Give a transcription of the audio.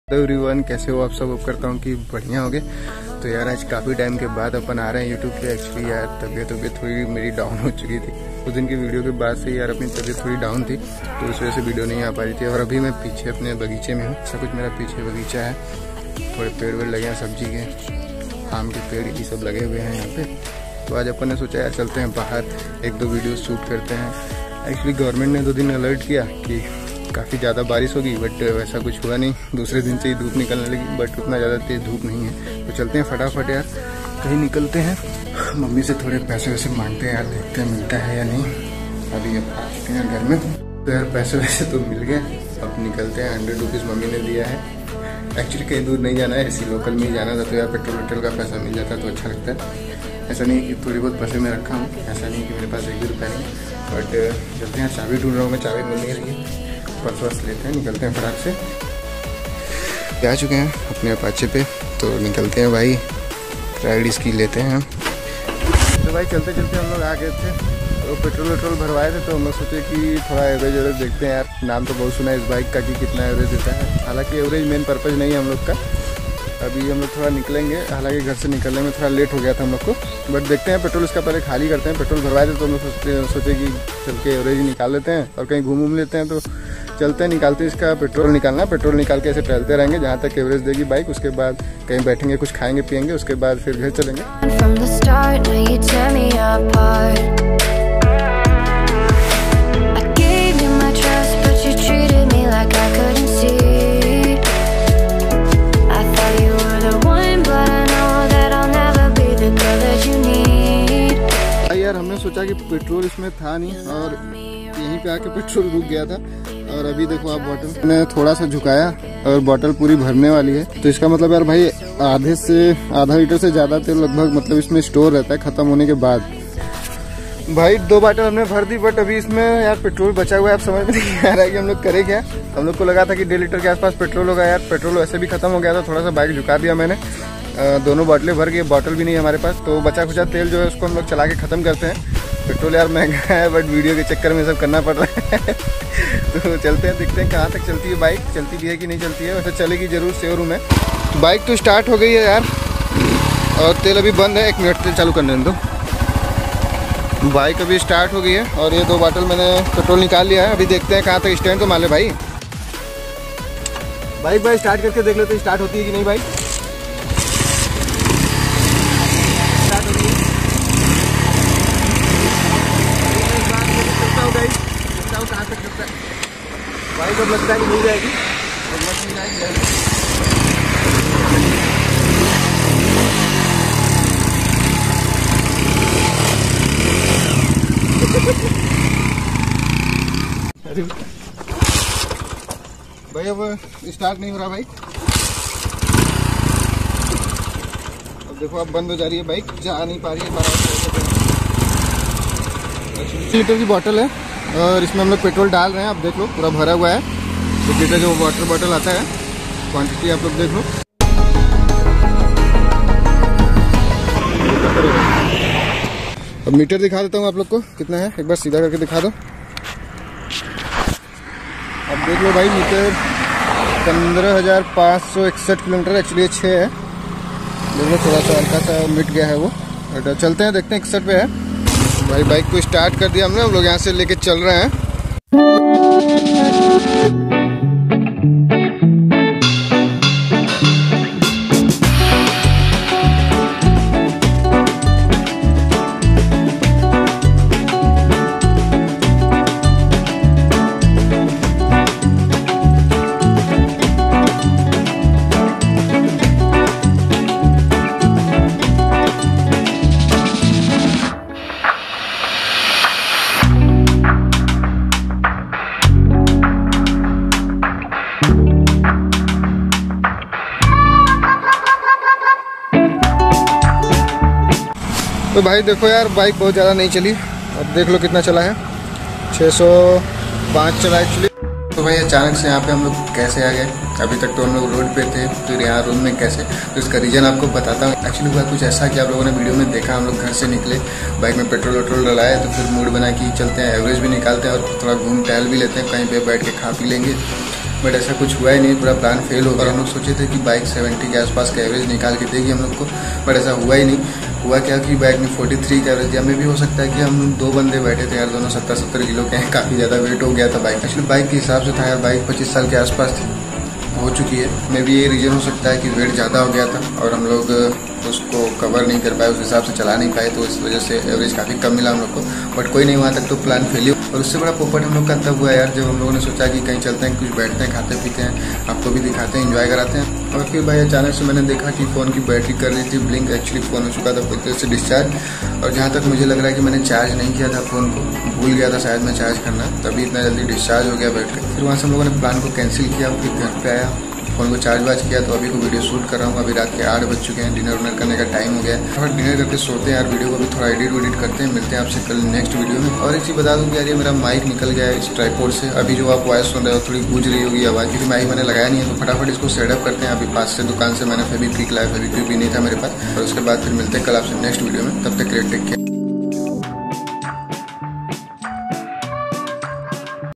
Everyone, कैसे हो आप सब? होप करता हूँ कि बढ़िया होंगे। तो यार आज काफ़ी टाइम के बाद अपन आ रहे हैं यूट्यूब पे। एक्चुअली यार तबीयत थोड़ी मेरी डाउन हो चुकी थी उस दिन की वीडियो के बाद से। यार अपनी तबीयत थोड़ी डाउन थी तो उस वजह से वीडियो नहीं आ पा रही थी। और अभी मैं पीछे अपने बगीचे में हूँ। सब कुछ मेरा पीछे बगीचा है, थोड़े पेड़ वेड़ लगे हैं, सब्जी के, आम के पेड़ ये सब लगे हुए हैं यहाँ पे। तो आज अपन ने सोचा यार चलते हैं बाहर, एक दो वीडियो शूट करते हैं। एक्चुअली गवर्नमेंट ने 2 दिन अलर्ट किया कि काफ़ी ज़्यादा बारिश होगी, बट वैसा कुछ हुआ नहीं। दूसरे दिन से ही धूप निकलने लगी, बट उतना ज़्यादा तेज़ धूप नहीं है। तो चलते हैं फटाफट यार, कहीं निकलते हैं। मम्मी से थोड़े पैसे वैसे मांगते हैं यार, देखते हैं मिलता है या नहीं। अभी अब आ चुके हैं घर में तो यार पैसे वैसे तो मिल गए। अब निकलते हैं। 100 रुपीज़ मम्मी ने दिया है। एक्चुअली कहीं दूर नहीं जाना है, इसी लोकल में ही जाना था। तो यार पेट्रोल वेट्रोल का पैसा मिल जाता तो अच्छा लगता है। ऐसा नहीं कि थोड़ी बहुत पैसे मैं रखा हूँ, ऐसा नहीं कि मेरे पास 1 भी रुपया नहीं। बट चलते हैं, चाबी ढूंढ रहा हूँ मैं, चाबी मिल नहीं रही है। पर्स लेते हैं, निकलते हैं फटाक से। आ चुके हैं अपने अपाचे पे, तो निकलते हैं भाई। राइड इसकी लेते हैं। तो भाई चलते चलते हम लोग आ गए थे। तो पेट्रोल वेट्रोल भरवाए थे, तो हम लोग सोचे कि थोड़ा एवरेज वरेज देखते हैं यार। नाम तो बहुत सुना है इस बाइक का कि कितना एवरेज देता है। हालांकि एवरेज मेन पर्पज़ नहीं है हम लोग का। अभी हम लोग थोड़ा निकलेंगे, हालांकि घर से निकलने में थोड़ा लेट हो गया था हम लोग को। बट देखते हैं, पेट्रोल इसका पहले खाली करते हैं। पेट्रोल भरवाए थे तो हम लोग सोचे कि चल के एवरेज निकाल लेते हैं और कहीं घूम घूम लेते हैं। तो चलते हैं, निकालते हैं इसका पेट्रोल निकालना। पेट्रोल निकाल के ऐसे टहलते रहेंगे जहाँ तक एवरेज देगी बाइक। उसके बाद कहीं बैठेंगे, कुछ खाएंगे पियेंगे, उसके बाद फिर घर चलेंगे। यार हमने सोचा कि पेट्रोल इसमें था नहीं और यहीं पे आके पेट्रोल रुक गया था। और अभी देखो आप, बॉटल मैंने थोड़ा सा झुकाया और बॉटल पूरी भरने वाली है। तो इसका मतलब यार भाई आधा लीटर से ज़्यादा तेल लगभग मतलब इसमें स्टोर रहता है ख़त्म होने के बाद। भाई 2 बॉटल हमने भर दी, बट अभी इसमें यार पेट्रोल बचा हुआ है। अब समझ में नहीं आ रहा है कि हम लोग करें क्या। हम लोग को लगा था कि 1.5 लीटर के आसपास पेट्रोल होगा। यार पेट्रोल वैसे भी खत्म हो गया था, थोड़ा सा बाइक झुका दिया मैंने। दोनों बोतलें भर गई, बॉटल भी नहीं है हमारे पास। तो बचा खुचा तेल जो है उसको हम लोग चला के ख़त्म करते हैं। पेट्रोल यार महंगा है, बट वीडियो के चक्कर में सब करना पड़ रहा है। तो चलते हैं, देखते हैं कहाँ तक चलती है बाइक, चलती भी है कि नहीं चलती है। वैसे चलेगी जरूर, शोरूम है। बाइक तो स्टार्ट हो गई है यार, और तेल अभी बंद है। 1 मिनट तेल चालू करने दो। बाइक अभी स्टार्ट हो गई है और ये 2 बॉटल मैंने पेट्रोल निकाल लिया है। अभी देखते हैं कहाँ तक स्टैंड तो मान ले भाई। बाइक भाई स्टार्ट करके देख लेते, स्टार्ट होती है कि नहीं बाइक। स्टार्ट हो गई है। कहाँ तक चलता है बाइक, अब लगता है कि मिल जाएगी। भाई अब स्टार्ट नहीं हो रहा बाइक। अब देखो अब बंद हो जा रही है बाइक, जा नहीं पा रही है। 12 लीटर की बोतल है और इसमें हम लोग पेट्रोल डाल रहे हैं। अब देख लो पूरा भरा हुआ है। 1 लीटर जो वाटर बॉटल आता है, क्वांटिटी आप लोग देख लो। अब मीटर दिखा देता हूँ आप लोग को कितना है, एक बार सीधा करके दिखा दो। अब देख लो भाई, मीटर 15,561 किलोमीटर। एक्चुअली 6 है, देखो थोड़ा सा हल्का सा मिट गया है वो। बट चलते हैं, देखते हैं 61 पे है। भाई बाइक को स्टार्ट कर दिया हमने, हम लोग यहाँ से लेके चल रहे हैं। तो भाई देखो यार, बाइक बहुत ज़्यादा नहीं चली। अब देख लो कितना चला है, 605 चला एक्चुअली। तो भाई अचानक से यहाँ पे हम लोग कैसे आ गए? अभी तक तो हम लोग रोड पे थे, फिर यहाँ रूम में कैसे? तो इसका रीज़न आपको बताता हूँ। एक्चुअली हुआ कुछ ऐसा कि आप लोगों ने वीडियो में देखा, हम लोग घर से निकले, बाइक में पेट्रोल वेट्रोल डलाया, तो फिर मूड बना कि चलते हैं, एवरेज भी निकालते हैं और थोड़ा घूम टहल भी लेते हैं, कहीं पे बैठ के खा पी लेंगे। बट ऐसा कुछ हुआ ही नहीं, पूरा प्लान फेल हो गया। हम लोग सोचे थे कि बाइक 70 के आसपास का एवरेज निकाल के देगी हम लोग को, बट ऐसा हुआ ही नहीं। हुआ क्या कि बाइक ने 43 का एवरेज दिया। में भी हो सकता है कि हम 2 बंदे बैठे थे यार, दोनों 70-70 किलो के हैं, काफ़ी ज़्यादा वेट हो गया था बाइक। एक्चुअली बाइक के हिसाब से था यार, बाइक 25 साल के आसपास थी, हो चुकी है। मे भी ये रीज़न हो सकता है कि वेट ज़्यादा हो गया था और हम लोग उसको कवर नहीं कर पाए, उस हिसाब से चला नहीं पाए, तो इस वजह से एवरेज काफ़ी कम मिला हम लोग को। बट कोई नहीं, वहाँ तक तो प्लान फेल ही। और उससे बड़ा पोपट हम लोग का तब हुआ यार, जब हम लोगों ने सोचा कि कहीं चलते हैं, कुछ बैठते हैं, खाते पीते हैं, आपको भी दिखाते हैं, एंजॉय कराते हैं। और फिर भाई अचानक से मैंने देखा कि फ़ोन की बैटरी कर रही थी ब्लिंक। एक्चुअली फ़ोन हो चुका था पूरी तरह से डिस्चार्ज, और जहाँ तक मुझे लग रहा है कि मैंने चार्ज नहीं किया था फ़ोन को, भूल गया था शायद मैं चार्ज करना, तभी इतना जल्दी डिस्चार्ज हो गया बैटरी। फिर वहाँ से हम लोगों ने प्लान को कैंसिल किया, फिर घर पर आया, फ़ोन को चार्ज वार्ज किया, तो अभी को वीडियो शूट कर रहा हूँ। अभी रात के 8 बज चुके हैं, डिनर उनर करने का टाइम हो गया है। और डिनर करके सोते हैं यार, वीडियो को भी थोड़ा एडिट करते हैं। मिलते हैं आपसे कल नेक्स्ट वीडियो में। और एक चीज़ बता दूँ कि यार, ये मेरा माइक निकल गया है इस ट्राइपॉड से। अभी जो आप वॉइस सुन रहे हो थोड़ी गूंज रही होगी आवाज़, क्योंकि माइक मैंने लगाया नहीं है, तो फटाफट इसको सेटअप करते हैं। अभी पास से दुकान से मैंने फेविक्विक लाया, फेविक्विक भी नहीं था मेरे पास। और उसके बाद फिर मिलते हैं कल आपसे नेक्स्ट वीडियो में। तब तक टेक केयर।